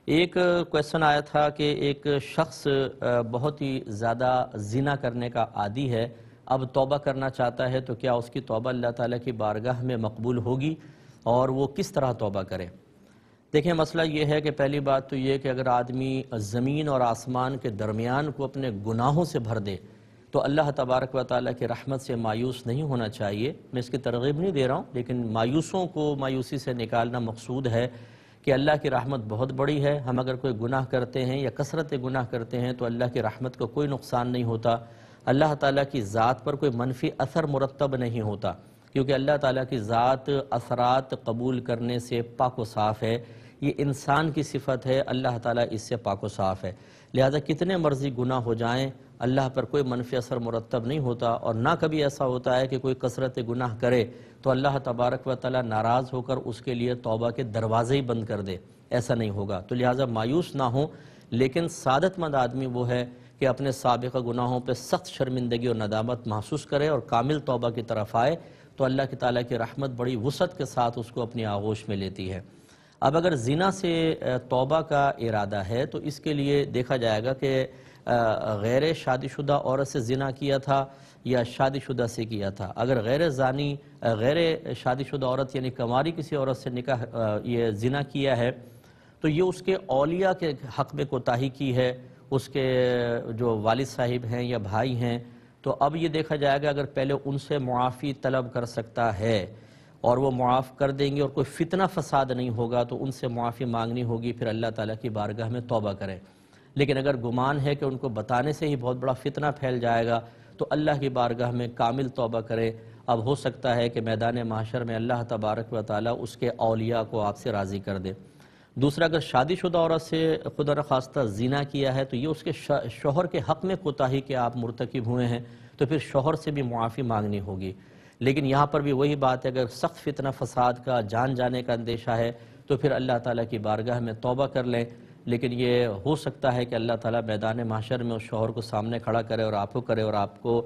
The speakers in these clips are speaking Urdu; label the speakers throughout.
Speaker 1: ایک کویسچن آیا تھا کہ ایک شخص بہت ہی زیادہ زنا کرنے کا عادی ہے، اب توبہ کرنا چاہتا ہے تو کیا اس کی توبہ اللہ تعالیٰ کی بارگاہ میں مقبول ہوگی اور وہ کس طرح توبہ کرے؟ دیکھیں، مسئلہ یہ ہے کہ پہلی بات تو یہ کہ اگر آدمی زمین اور آسمان کے درمیان کو اپنے گناہوں سے بھر دے تو اللہ تبارک و تعالیٰ کی رحمت سے مایوس نہیں ہونا چاہیے۔ میں اس کی ترغیب نہیں دے رہا ہوں، لیکن مایوسوں کو مایوسی سے نکالنا مقصود ہے کہ اللہ کی رحمت بہت بڑی ہے۔ ہم اگر کوئی گناہ کرتے ہیں یا کثرت گناہ کرتے ہیں تو اللہ کی رحمت کو کوئی نقصان نہیں ہوتا، اللہ تعالیٰ کی ذات پر کوئی منفی اثر مرتب نہیں ہوتا، کیونکہ اللہ تعالیٰ کی ذات اثرات قبول کرنے سے پاک و صاف ہے۔ یہ انسان کی صفت ہے، اللہ تعالیٰ اس سے پاک و صاف ہے، لہذا کتنے مرضی گناہ ہو جائیں اللہ پر کوئی منفی اثر مرتب نہیں ہوتا، اور نہ کبھی ایسا ہوتا ہے کہ کوئی کثرت گناہ کرے تو اللہ تبارک و تعالیٰ ناراض ہو کر اس کے لیے توبہ کے دروازے ہی بند کر دے، ایسا نہیں ہوگا۔ تو لہٰذا مایوس نہ ہوں، لیکن سعادت مند آدمی وہ ہے کہ اپنے سابقہ گناہوں پہ سخت شرمندگی اور ندامت محسوس کرے اور کامل توبہ کی طرف آئے، تو اللہ کی تعالیٰ کی رحمت بڑی وسعت کے ساتھ اس کو اپنی آغوش میں لیتی ہے۔ اب اگر زنا سے توبہ کا ارادہ ہے تو اس کے لیے دیکھا جائے گا کہ غیر شادی شدہ عورت سے زنا کیا تھا یا شادی شدہ سے کیا تھا۔ اگر غیر شادی شدہ عورت یعنی کنواری کسی عورت سے یہ زنا کیا ہے تو یہ اس کے اولیاء کے حق میں کوتاہی کی ہے، اس کے جو والد صاحب ہیں یا بھائی ہیں، تو اب یہ دیکھا جائے گا اگر پہلے ان سے معافی طلب کر سکتا ہے اور وہ معاف کر دیں گے اور کوئی فتنہ فساد نہیں ہوگا تو ان سے معافی مانگنی ہوگی، پھر اللہ تعالیٰ کی بارگاہ میں توبہ کریں۔ لیکن اگر گمان ہے کہ ان کو بتانے سے ہی بہت بڑا فتنہ پھیل جائے گا تو اللہ کی بارگاہ میں کامل توبہ کرے۔ اب ہو سکتا ہے کہ میدان محشر میں اللہ تبارک و تعالیٰ اس کے اولیاء کو آپ سے راضی کر دے۔ دوسرا، اگر شادی شدہ عورت سے خدا نخواستہ زنا کیا ہے تو یہ اس کے شوہر کے حق میں کوتاہی کہ آپ مرتکب ہوئے ہیں، تو پھر شوہر سے بھی معافی مانگنی ہوگی۔ لیکن یہاں پر بھی وہی بات ہے، اگر سخت فتنہ فساد کا جان جانے کا اندیشہ ہے تو پھر اللہ تعالیٰ کی بارگاہ میں توبہ کر لیں۔ لیکن یہ ہو سکتا ہے کہ اللہ تعالیٰ میدان محشر میں اس شوہر کو سامنے کھڑا کرے اور آپ کو کرے اور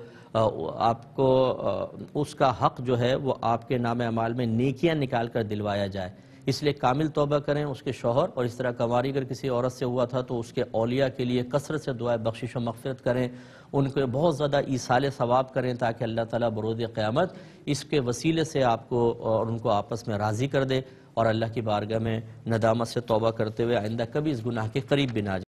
Speaker 1: آپ کو اس کا حق جو ہے وہ آپ کے نام اعمال میں نیکیاں نکال کر دلوایا جائے۔ اس لیے کامل توبہ کریں اس کے شوہر، اور اس طرح کنواری اگر کسی عورت سے ہوا تھا تو اس کے اولیاء کے لیے کثرت سے دعائے بخشش و مغفرت کریں، ان کو بہت زیادہ ایصال ثواب کریں تاکہ اللہ تعالیٰ بروز قیامت اس کے وسیلے سے آپ کو اور ان کو آپس میں راضی کر دے، اور اللہ کی بارگاہ میں ندامت سے توبہ کرتے ہوئے آئندہ کبھی اس گناہ کے قریب بھی نہ جائے۔